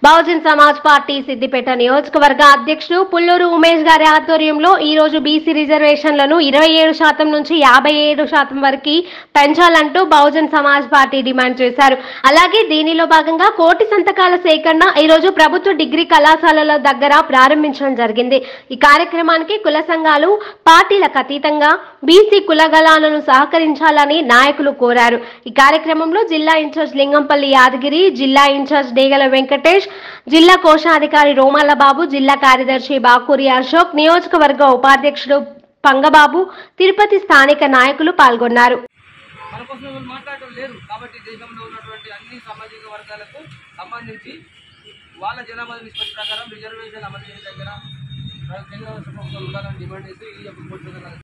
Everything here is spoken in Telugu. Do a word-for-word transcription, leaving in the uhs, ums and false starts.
బహుజన్ సమాజ్ పార్టీ సిద్దిపేట నియోజకవర్గ అధ్యక్షుడు పుల్లూరు ఉమేష్ గారి ఆధ్వర్యంలో ఈ రోజు బీసీ రిజర్వేషన్లను ఇరవై ఏడు శాతం నుంచి యాభై ఏడు శాతం వరకు పెంచాలంటూ బహుజన్ సమాజ్ పార్టీ డిమాండ్ చేశారు. అలాగే దీనిలో భాగంగా కోటి సంతకాల సేకరణ ఈ రోజు ప్రభుత్వ డిగ్రీ కళాశాలల దగ్గర ప్రారంభించడం జరిగింది. ఈ కార్యక్రమానికి కుల సంఘాలు పార్టీలకు అతీతంగా బీసీ కులగలాలను సహకరించాలని నాయకులు కోరారు. ఈ కార్యక్రమంలో జిల్లా ఇన్ఛార్జ్ లింగంపల్లి యాదగిరి, జిల్లా ఇన్ఛార్జ్ డేగల వెంకటేష్, జిల్లా కోశాధికారి రోమల్ల బాబు, జిల్లా కార్యదర్శి బాకూరి అశోక్, నియోజకవర్గ ఉపాధ్యక్షుడు పంగబాబు, తిరుపతి స్థానిక నాయకులు పాల్గొన్నారు. వాళ్ళ జనాభా నిష్పత్తి ప్రకారం రిజర్వేషన్ అమలు చేయడం దగ్గర కేంద్ర రాష్ట్ర ప్రభుత్వం ఉండాలని డిమాండ్ చేసి ఈ యొక్క